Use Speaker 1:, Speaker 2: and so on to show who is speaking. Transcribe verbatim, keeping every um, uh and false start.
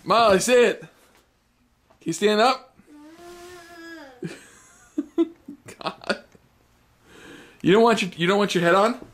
Speaker 1: Molly, sit. Can you stand up? God. You don't want your you don't want your head on?